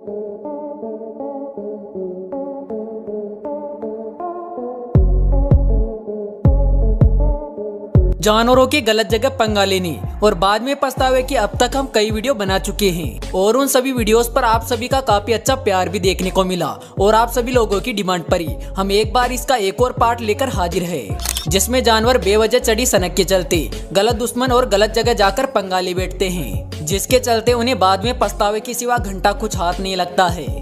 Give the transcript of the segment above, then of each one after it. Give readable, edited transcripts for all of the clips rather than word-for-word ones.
जानवरों की गलत जगह पंगा लेने और बाद में पछतावे कि अब तक हम कई वीडियो बना चुके हैं और उन सभी वीडियोस पर आप सभी का काफी अच्छा प्यार भी देखने को मिला और आप सभी लोगों की डिमांड पर ही हम एक बार इसका एक और पार्ट लेकर हाजिर है, जिसमें जानवर बेवजह चढ़ी सनक के चलते गलत दुश्मन और गलत जगह जाकर पंगा ले बैठते हैं, जिसके चलते उन्हें बाद में पछतावे के सिवा घंटा कुछ हाथ नहीं लगता है।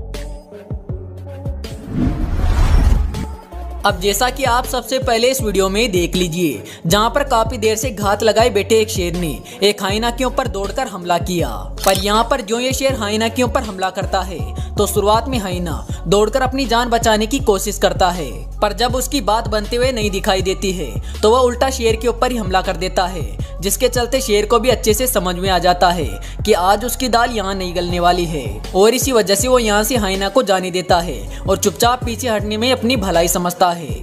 अब जैसा कि आप सबसे पहले इस वीडियो में देख लीजिए, जहां पर काफी देर से घात लगाए बैठे एक शेर ने एक हाइना के ऊपर दौड़कर हमला किया। पर यहां पर जो ये शेर हाइना के ऊपर हमला करता है तो शुरुआत में हाइना दौड़कर अपनी जान बचाने की कोशिश करता है, पर जब उसकी बात बनते हुए नहीं दिखाई देती है तो वह उल्टा शेर के ऊपर ही हमला कर देता है, जिसके चलते शेर को भी अच्छे से समझ में आ जाता है कि आज उसकी दाल यहाँ नहीं गलने वाली है और इसी वजह से वो यहाँ से हाइना को जाने देता है और चुपचाप पीछे हटने में अपनी भलाई समझता है।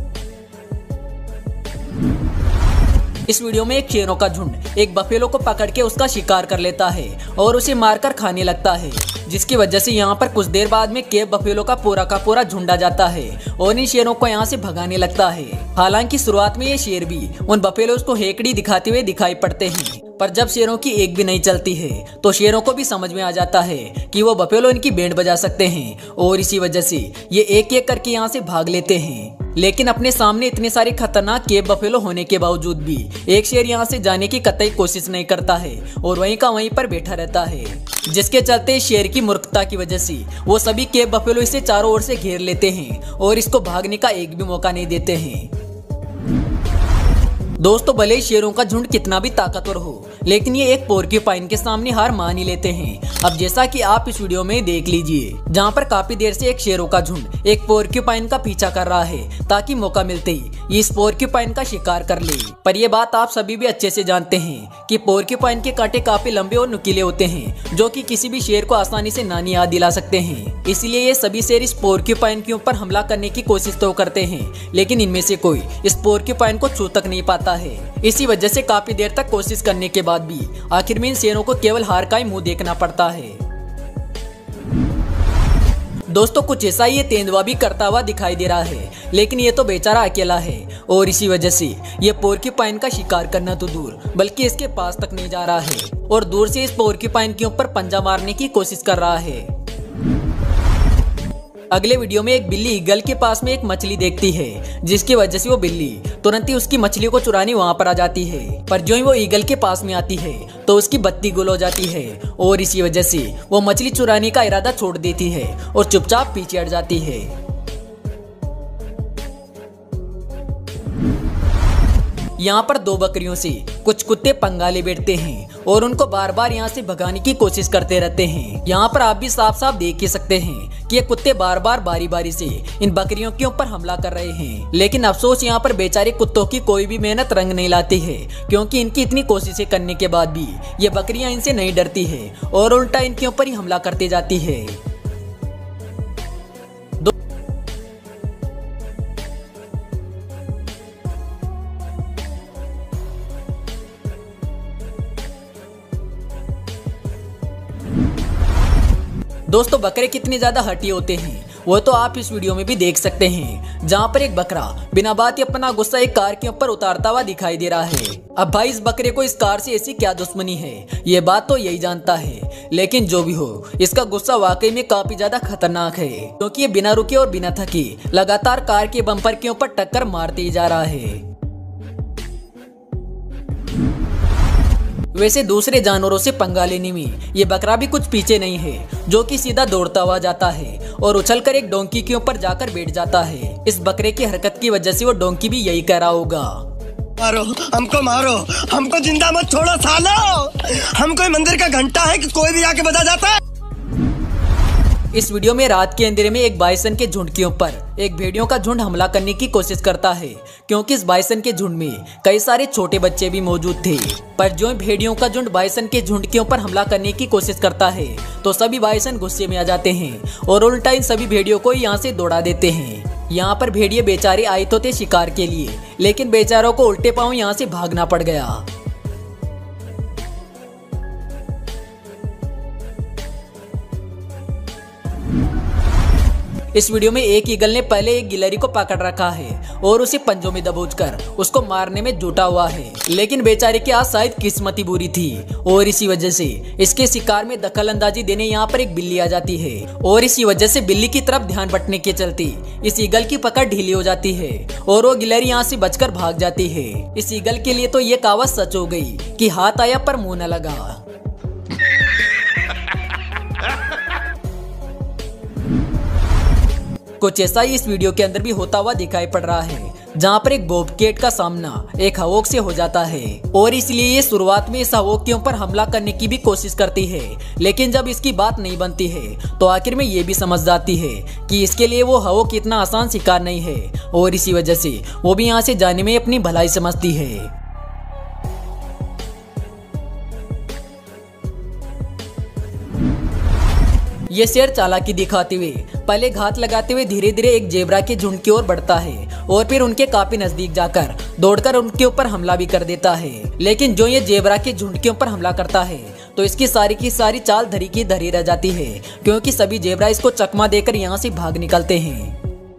इस वीडियो में एक शेरों का झुंड एक बफेलो को पकड़ के उसका शिकार कर लेता है और उसे मारकर खाने लगता है, जिसकी वजह से यहाँ पर कुछ देर बाद में केव बफेलो का पूरा झुंड आ जाता है और इन शेरों को यहाँ से भगाने लगता है। हालांकि शुरुआत में ये शेर भी उन बफेलोज को हेकड़ी दिखाते हुए दिखाई पड़ते हैं, पर जब शेरों की एक भी नहीं चलती है तो शेरों को भी समझ में आ जाता है कि वो बफेलो इनकी बैंड बजा सकते हैं और इसी वजह से ये एक एक करके यहाँ से भाग लेते हैं। लेकिन अपने सामने इतने सारे खतरनाक केव बफेलो होने के बावजूद भी एक शेर यहाँ से जाने की कतई कोशिश नहीं करता है और वहीं का वहीं पर बैठा रहता है, जिसके चलते शेर की मूर्खता की वजह से वो सभी केव बफेलो इसे चारों ओर से घेर लेते हैं और इसको भागने का एक भी मौका नहीं देते हैं। दोस्तों, भले ही शेरों का झुंड कितना भी ताकतवर हो, लेकिन ये एक पोर्क्यूपाइन के सामने हार मान ही लेते हैं। अब जैसा कि आप इस वीडियो में देख लीजिए, जहां पर काफी देर से एक शेरों का झुंड एक पोर्क्यूपाइन का पीछा कर रहा है ताकि मौका मिलते ही ये इस पोर्क्यूपाइन का शिकार कर ले। पर यह बात आप सभी भी अच्छे से जानते हैं कि पोर्क्यूपाइन के कांटे काफी लंबे और नुकीले होते हैं, जो कि किसी भी शेर को आसानी से नानी याद दिला सकते हैं। इसलिए ये सभी शेर इस पोर्क्यूपाइन के ऊपर हमला करने की कोशिश तो करते हैं, लेकिन इनमें से कोई इस पोर्क्यूपाइन को छू तक नहीं पाता है। इसी वजह से काफी देर तक कोशिश करने के बाद भी आखिर में इन शेरों को केवल हार का ही मुंह देखना पड़ता है। दोस्तों, कुछ ऐसा ही ये तेंदुआ भी करता हुआ दिखाई दे रहा है, लेकिन ये तो बेचारा अकेला है और इसी वजह से ये पोर्क्यूपाइन का शिकार करना तो दूर बल्कि इसके पास तक नहीं जा रहा है और दूर से इस पोर्क्यूपाइन के ऊपर पंजा मारने की कोशिश कर रहा है। अगले वीडियो में एक बिल्ली ईगल के पास में एक मछली देखती है, जिसकी वजह से वो बिल्ली तुरंत ही उसकी मछली को चुराने वहां पर आ जाती है। पर जो ही वो ईगल के पास में आती है तो उसकी बत्ती गुल हो जाती है और इसी वजह से वो मछली चुराने का इरादा छोड़ देती है और चुपचाप पीछे हट जाती है। यहाँ पर दो बकरियों से कुछ कुत्ते पंगा ले बैठते हैं और उनको बार बार यहाँ से भगाने की कोशिश करते रहते हैं। यहाँ पर आप भी साफ साफ देख ही सकते हैं कि ये कुत्ते बार बार बारी बारी से इन बकरियों के ऊपर हमला कर रहे हैं, लेकिन अफसोस यहाँ पर बेचारे कुत्तों की कोई भी मेहनत रंग नहीं लाती है, क्योंकि इनकी इतनी कोशिशें करने के बाद भी ये बकरियां इनसे नहीं डरती है और उल्टा इनके ऊपर ही हमला करती जाती है। दोस्तों, बकरे कितने ज्यादा हठी होते हैं वो तो आप इस वीडियो में भी देख सकते हैं, जहां पर एक बकरा बिना बात ही अपना गुस्सा एक कार के ऊपर उतारता हुआ दिखाई दे रहा है। अब भाई, इस बकरे को इस कार से ऐसी क्या दुश्मनी है, ये बात तो यही जानता है, लेकिन जो भी हो इसका गुस्सा वाकई में काफी ज्यादा खतरनाक है, क्योंकि ये बिना रुके और बिना थके लगातार कार के बम्पर के ऊपर टक्कर मारते ही जा रहा है। वैसे दूसरे जानवरों से पंगा लेने में ये बकरा भी कुछ पीछे नहीं है, जो कि सीधा दौड़ता हुआ जाता है और उछलकर एक डोंकी के ऊपर जाकर बैठ जाता है। इस बकरे की हरकत की वजह से वो डोंकी भी यही कह रहा होगा, मारो मारो, हमको जिंदा मत छोड़ो सालो, हम कोई मंदिर का घंटा है कि कोई भी आके बजा जाता है। इस वीडियो में रात के अंधेरे में एक बाइसन के झुंड के ऊपर एक भेड़ियों का झुंड हमला करने की कोशिश करता है, क्योंकि इस बाइसन के झुंड में कई सारे छोटे बच्चे भी मौजूद थे। पर जो भेड़ियों का झुंड बाइसन के झुंड के ऊपर हमला करने की कोशिश करता है तो सभी बाइसन गुस्से में आ जाते हैं और उल्टा इन सभी भेड़ियों को यहाँ से दौड़ा देते हैं। यहाँ पर भेड़िए बेचारे आए तो थे शिकार के लिए, लेकिन बेचारों को उल्टे पांव यहाँ से भागना पड़ गया। इस वीडियो में एक ईगल ने पहले एक गिलहरी को पकड़ रखा है और उसे पंजों में दबोचकर उसको मारने में जुटा हुआ है, लेकिन बेचारे की आज शायद किस्मत ही बुरी थी और इसी वजह से इसके शिकार में दखल अंदाजी देने यहाँ पर एक बिल्ली आ जाती है और इसी वजह से बिल्ली की तरफ ध्यान बंटने के चलते इस ईगल की पकड़ ढीली हो जाती है और वो गिलहरी यहाँ से बचकर भाग जाती है। इस ईगल के लिए तो ये कहावत सच हो गई कि हाथ आया पर मुंह न लगा। कुछ ऐसा ही इस वीडियो के अंदर भी होता हुआ दिखाई पड़ रहा है, जहाँ पर एक बॉबकैट का सामना एक हवोक से हो जाता है और इसलिए ये शुरुआत में इस हवोक के ऊपर हमला करने की भी कोशिश करती है, लेकिन जब इसकी बात नहीं बनती है तो आखिर में ये भी समझ जाती है कि इसके लिए वो हवोक इतना आसान शिकार नहीं है और इसी वजह से वो भी यहाँ से जाने में अपनी भलाई समझती है। ये शेर चालाकी दिखाते हुए पहले घात लगाते हुए धीरे धीरे एक जेब्रा के झुंड की ओर बढ़ता है और फिर उनके काफी नजदीक जाकर दौड़कर उनके ऊपर हमला भी कर देता है। लेकिन जो ये जेब्रा के झुंड के ऊपर हमला करता है तो इसकी सारी की सारी चाल धरी की धरी रह जाती है, क्योंकि सभी जेब्रा इसको चकमा देकर यहाँ से भाग निकलते हैं।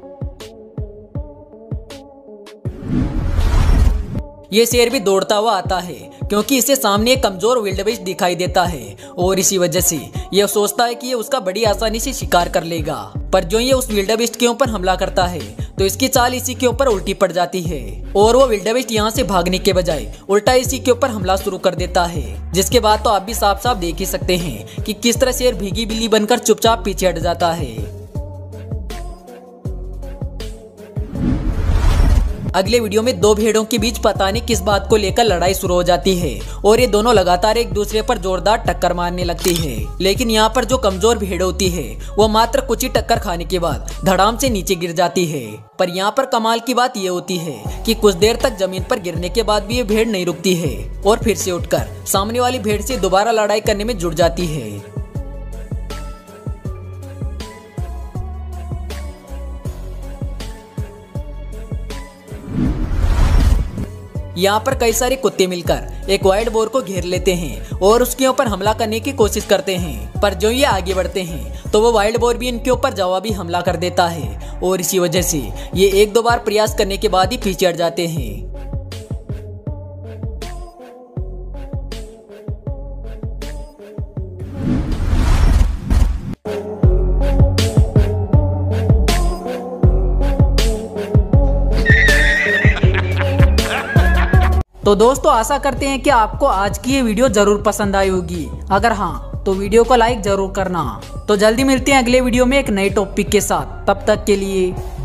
ये शेर भी दौड़ता हुआ आता है क्योंकि इसे सामने एक कमजोर विल्डबीस्ट दिखाई देता है और इसी वजह से यह सोचता है कि ये उसका बड़ी आसानी से शिकार कर लेगा। पर जो ये उस विल्डबीस्ट के ऊपर हमला करता है तो इसकी चाल इसी के ऊपर उल्टी पड़ जाती है और वो विल्डबीस्ट यहाँ से भागने के बजाय उल्टा इसी के ऊपर हमला शुरू कर देता है, जिसके बाद तो आप भी साफ साफ देख ही सकते हैं कि किस तरह शेर भीगी बिल्ली बनकर चुपचाप पीछे हट जाता है। अगले वीडियो में दो भेड़ों के बीच पता नहीं किस बात को लेकर लड़ाई शुरू हो जाती है और ये दोनों लगातार एक दूसरे पर जोरदार टक्कर मारने लगती है, लेकिन यहाँ पर जो कमजोर भेड़ होती है वो मात्र कुछ ही टक्कर खाने के बाद धड़ाम से नीचे गिर जाती है। पर यहाँ पर कमाल की बात ये होती है कि कुछ देर तक जमीन पर गिरने के बाद भी ये भेड़ नहीं रुकती है और फिर से उठकर सामने वाली भेड़ से दोबारा लड़ाई करने में जुट जाती है। यहाँ पर कई सारे कुत्ते मिलकर एक वाइल्ड बोर को घेर लेते हैं और उसके ऊपर हमला करने की कोशिश करते हैं, पर जो ये आगे बढ़ते हैं तो वो वाइल्ड बोर भी इनके ऊपर जवाबी हमला कर देता है और इसी वजह से ये एक दो बार प्रयास करने के बाद ही पीछे हट जाते हैं। तो दोस्तों आशा करते हैं कि आपको आज की ये वीडियो जरूर पसंद आई होगी। अगर हाँ तो वीडियो को लाइक जरूर करना। तो जल्दी मिलते हैं अगले वीडियो में एक नए टॉपिक के साथ, तब तक के लिए